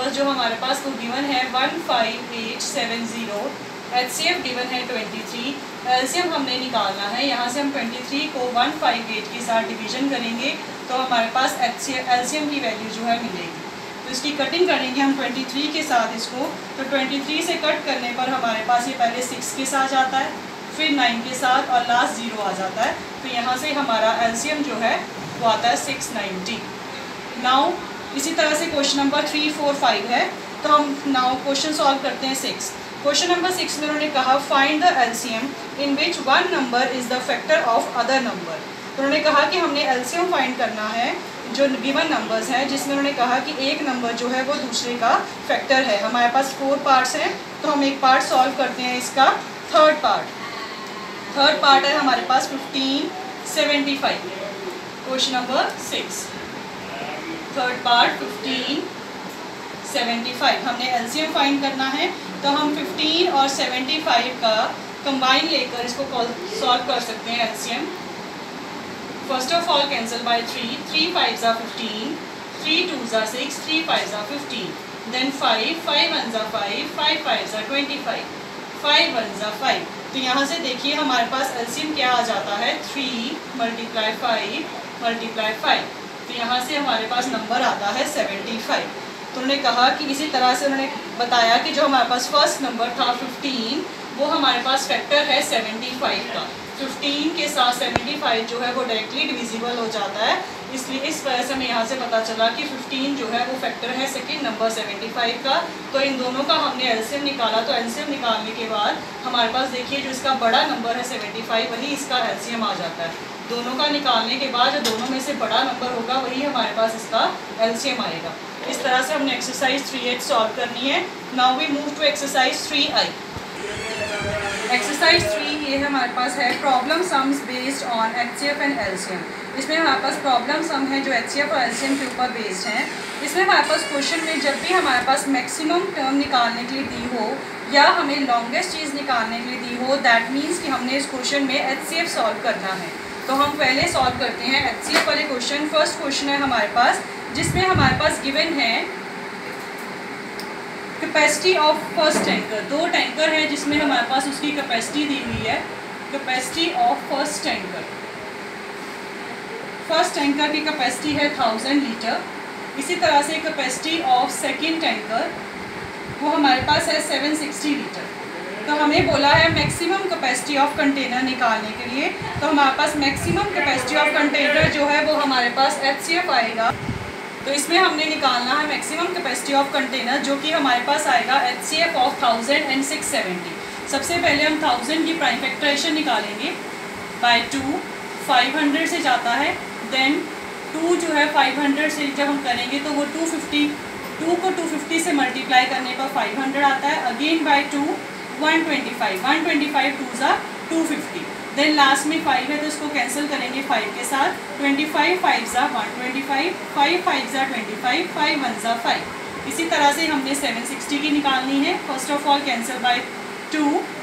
Number जो हमारे पास वो गिवन है 15870, HCF गिवन है 23, एलसीएम हमने निकालना है। यहाँ से हम 23 को 158 के साथ डिवीजन करेंगे तो हमारे पास एलसीएम की वैल्यू जो है मिलेगी। तो इसकी कटिंग करेंगे हम 23 के साथ इसको, तो 23 से कट करने पर हमारे पास ये पहले 6 के साथ आता है, फिर 9 के साथ और लास्ट 0 आ जाता है। तो यहाँ से हमारा एलसीएम जो है वो आता है 690। नाउ इसी तरह से क्वेश्चन नंबर 3, 4, 5 है, तो हम नाउ क्वेश्चन सॉल्व करते हैं 6। क्वेश्चन नंबर 6 में उन्होंने कहा find the LCM in which one number is the factor of other number. तो उन्होंने कहा कि हमने एलसीएम फाइंड करना है जो गिवन नंबर्स हैं, जिसमें उन्होंने कहा कि एक नंबर जो है वो दूसरे का फैक्टर है। हमारे पास 4 पार्ट्स हैं, तो हम एक पार्ट सॉल्व करते हैं इसका। थर्ड पार्ट है हमारे पास 1575। क्वेश्चन नंबर 6, थर्ड पार्ट 1575, हमने एलसीएम फाइंड करना है। तो हम 15 और 75 का कंबाइन लेकर इसको सॉल्व कर सकते हैं LCM. First of all cancel by 3, 3 5s are 15, 3 2s are 6, 3 5s are 15, then 5, 5 1s are 5, 5 5s are 25, 5 1s are 5। तो यहाँ से देखिए हमारे पास एलसीएम क्या आ जाता है, 3 × 5 × 5। तो यहाँ से हमारे पास नंबर आता है 75। तो उन्होंने कहा कि इसी तरह से उन्होंने बताया कि जो हमारे पास फर्स्ट नंबर था 15, वो हमारे पास फैक्टर है 75 का। 15 के साथ 75 जो है वो डायरेक्टली डिविजिबल हो जाता है, इसलिए इस वजह से हमें यहाँ से पता चला कि 15 जो है वो फैक्टर है सेकंड नंबर 75 का। तो इन दोनों का हमने एलसीएम निकाला, तो एलसीएम निकालने के बाद हमारे पास देखिए जो इसका बड़ा नंबर है 75 वही इसका एलसीएम आ जाता है। दोनों का निकालने के बाद जो दोनों में से बड़ा नंबर होगा वही हमारे पास इसका एलसीएम आएगा। इस तरह से हमने एक्सरसाइज 3H सॉल्व करनी है। Now we move to exercise 3I। Exercise 3 ये हमारे पास है problem sums based on HCF and LCM. इसमें हमारे पास प्रॉब्लम सम है जो HCF और एलसीएम के ऊपर बेस्ड हैं। इसमें हमारे पास क्वेश्चन में जब भी हमारे पास मैक्सिमम टर्म निकालने के लिए दी हो या हमें लॉन्गेस्ट चीज़ निकालने के लिए दी हो, दैट मीन्स कि हमने इस क्वेश्चन में HCF सॉल्व करना है। तो हम पहले सॉल्व करते हैं HCF वाले क्वेश्चन। फर्स्ट क्वेश्चन है हमारे पास जिसमें हमारे पास गिवन है capacity of first tanker. 2 tanker है जिसमें हमारे पास उसकी कैपेसिटी दी हुई है, capacity of first tanker. First tanker की कैपेसिटी है 1000 लीटर। इसी तरह से कैपेसिटी ऑफ सेकंड टैंकर वो हमारे पास है 760 लीटर। तो हमें बोला है मैक्सिमम कैपेसिटी ऑफ कंटेनर निकालने के लिए, तो हमारे पास मैक्सिमम कैपेसिटी ऑफ कंटेनर जो है वो हमारे पास HCF आएगा। तो इसमें हमने निकालना है मैक्सिमम कैपेसिटी ऑफ कंटेनर जो कि हमारे पास आएगा HCF ऑफ 1000 एंड 670। सबसे पहले हम 1000 की प्राइम फैक्टराइजेशन निकालेंगे बाय 2, 500 से जाता है, देन 2 जो है 500 से जब हम करेंगे तो वो 250, 2 को 250 से मल्टीप्लाई करने पर 500 आता है, again by 2 125, 125 2s are 250, then last में 5 है तो इसको कैंसिल करेंगे 5 के साथ, 25 5s are 125, 5 5s are 25, 5 1s are 5। इसी तरह से हमने 760 की निकालनी है। First of all cancel by 2,